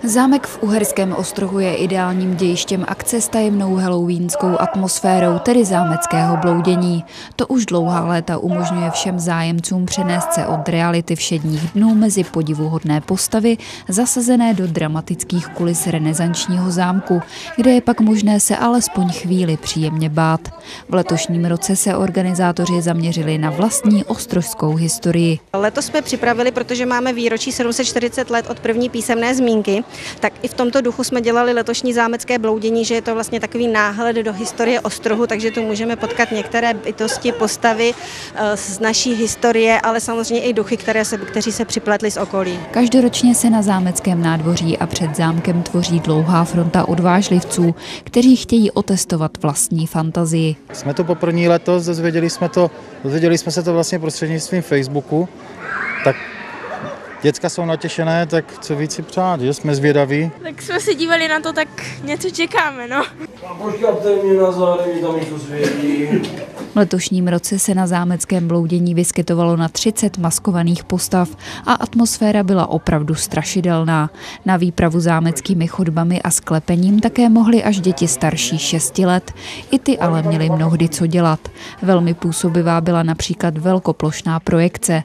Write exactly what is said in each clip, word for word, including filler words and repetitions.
Zámek v Uherském Ostrohu je ideálním dějištěm akce s tajemnou halloweenskou atmosférou, tedy zámeckého bloudění. To už dlouhá léta umožňuje všem zájemcům přenést se od reality všedních dnů mezi podivuhodné postavy, zasazené do dramatických kulis renesančního zámku, kde je pak možné se alespoň chvíli příjemně bát. V letošním roce se organizátoři zaměřili na vlastní ostrožskou historii. Letos jsme připravili, protože máme výročí sedm set čtyřicet let od první písemné zmínky, tak i v tomto duchu jsme dělali letošní zámecké bloudění, že je to vlastně takový náhled do historie Ostrohu, takže tu můžeme potkat některé bytosti, postavy z naší historie, ale samozřejmě i duchy, které se, kteří se připletli z okolí. Každoročně se na zámeckém nádvoří a před zámkem tvoří dlouhá fronta odvážlivců, kteří chtějí otestovat vlastní fantazii. Jsme to poprvé letos, dozvěděli jsme, to, dozvěděli jsme se to vlastně prostřednictvím Facebooku, tak děcka jsou natěšené, tak co víc si přát, že jsme zvědaví. Tak jsme se dívali na to, tak něco čekáme, no. Počkáte mě na zároveň, tam něco svědí. V letošním roce se na zámeckém bloudění vyskytovalo na třicet maskovaných postav a atmosféra byla opravdu strašidelná. Na výpravu zámeckými chodbami a sklepením také mohly až děti starší šesti let. I ty ale měly mnohdy co dělat. Velmi působivá byla například velkoplošná projekce.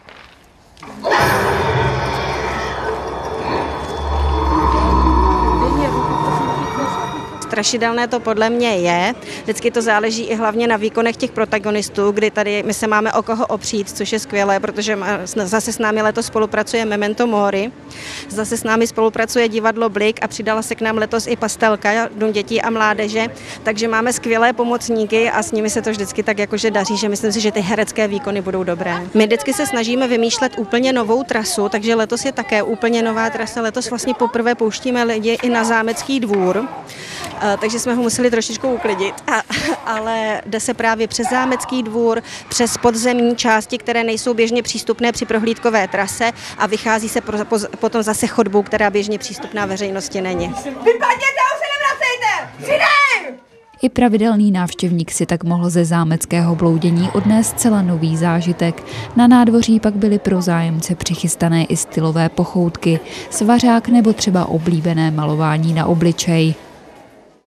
Strašidelné to podle mě je. Vždycky to záleží i hlavně na výkonech těch protagonistů, kdy tady my se máme o koho opřít, což je skvělé, protože zase s námi letos spolupracuje Memento Mori, zase s námi spolupracuje divadlo Blik a přidala se k nám letos i Pastelka, Dům dětí a mládeže, takže máme skvělé pomocníky a s nimi se to vždycky tak jakože daří, že myslím si, že ty herecké výkony budou dobré. My vždycky se snažíme vymýšlet úplně novou trasu, takže letos je také úplně nová trasa. Letos vlastně poprvé pouštíme lidi i na zámecký dvůr. Takže jsme ho museli trošičku uklidit, a, ale jde se právě přes zámecký dvůr, přes podzemní části, které nejsou běžně přístupné při prohlídkové trase a vychází se pro, po, potom zase chodbou, která běžně přístupná veřejnosti není. Vypadněte, už se nevracejte! Přidej! I pravidelný návštěvník si tak mohl ze zámeckého bloudění odnést zcela nový zážitek. Na nádvoří pak byly pro zájemce přichystané i stylové pochoutky, svařák nebo třeba oblíbené malování na obličej.